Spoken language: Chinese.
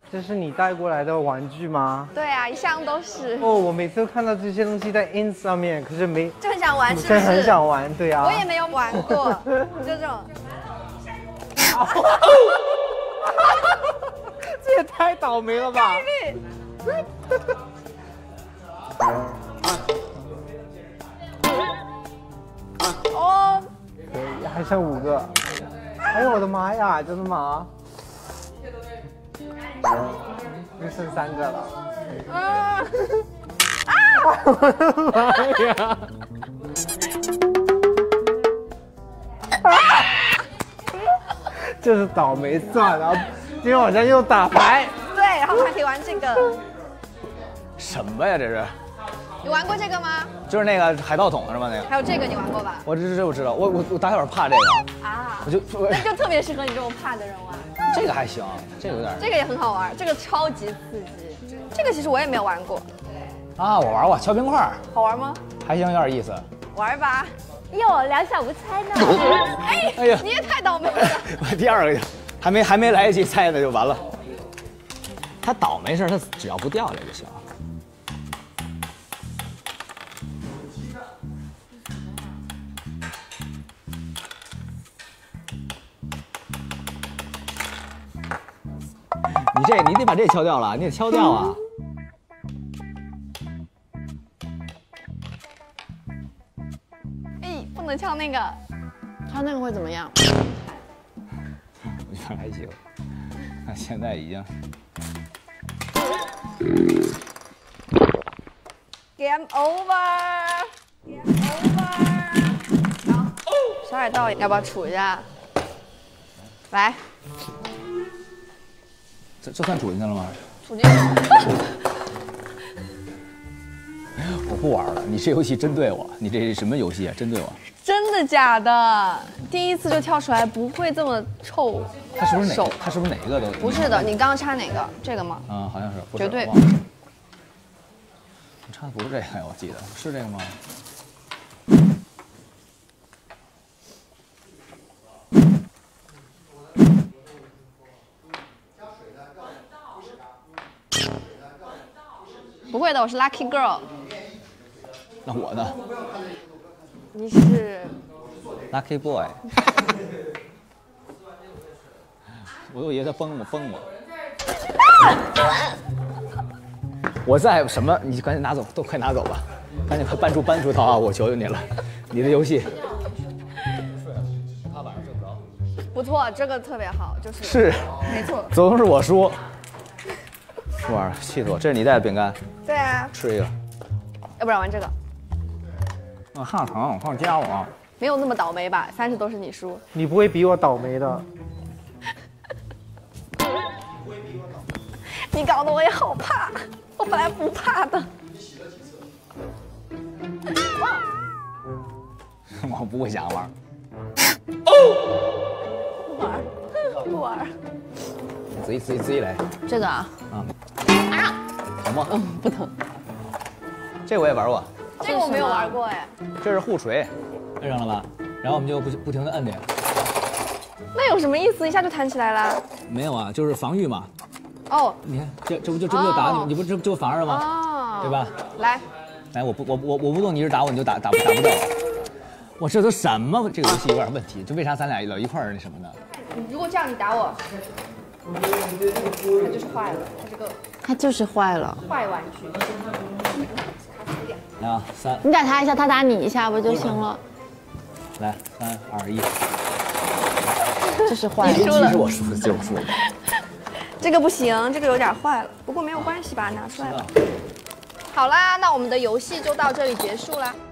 这是你带过来的玩具吗？ 对啊，一向都是。 哦，我每次都看到这些东西在 ins 上面，可是没就很想玩，是不是？ 真的很想玩，对啊。 我也没有玩过，就这种。 这也太倒霉了吧！ 哦， 可以，还剩5个。哎呦我的妈呀，真的吗？又剩3个了。我的妈呀！这是倒霉算了，今天晚上又打牌。 对，然后还可以玩这个。 什么呀？这是？ 你玩过这个吗？ 就是那个海盗桶是吗？那个。 还有这个你玩过吧？ 我知道，我打小怕这个啊， 我就那就特别适合你这种怕的人玩。 这个还行，这个有点。 这个也很好玩，这个超级刺激。这个其实我也没有玩过。 啊，我玩过敲冰块， 好玩吗？ 还行，有点意思。 玩吧。哟，两小无猜呢。哎呀，你也太倒霉了。 我第2个还没来得及猜呢就完了。他倒霉事，他只要不掉下来就行。你得把这敲掉了，你得敲掉啊！ 哎，不能敲那个，敲那个会怎么样？ 我觉得还行，那现在已经 Game over，Game over。好，小海盗要不要杵一下？来， 这算杵进去了吗？ 杵进去。 我不玩了，你这游戏针对我，你这是什么游戏啊？针对我？ 真的假的？第一次就跳出来，不会这么臭。 他是不是哪个都？ 不是的，你刚刚插哪个？这个吗？ 啊，好像是，不是绝对。 你插的不是这个呀？我记得是这个吗？ 不会的，我是 Lucky Girl。 那我呢？ 你是 Lucky Boy。我以为他崩我。我在什么？你赶紧拿走，都快拿走吧！赶紧快搬出逃啊！我求求你了，你的游戏。他晚上睡不着。 不错，这个特别好，就是是， 没错。 总是我输。这玩意儿气死我！这是你带的饼干。 对啊。 吃一个。 要不然玩这个。 上疼，快加我。 没有那么倒霉吧？30都是你输。 你不会比我倒霉的。 你搞得我也好怕，我本来不怕的。 我不会想玩。 不玩。 自己来。 这个啊。 疼吗？ 不疼。 这我也玩过。 这个我没有玩过哎。 这是护锤，摁上了吧？然后我们就不停的摁这个。 那有什么意思？一下就弹起来了？ 没有啊，就是防御嘛。 哦， 你看，这不就打你？你不这防着了吗？ 哦， 对吧？ 来， 我不动，你一直打我，你就打不掉了。我这都什么？这个游戏有点问题，就为啥咱俩老一块儿那什么呢？ 如果这样你打我，它就是坏了，它就是坏了，坏玩具。 来啊，3， 你打他一下，他打你一下不就行了？ 来，3、2、1。 这是坏了， 你输了。其实我输的，就是我输的。 这个不行，这个有点坏了，不过没有关系吧，拿出来了。好啦，那我们的游戏就到这里结束啦。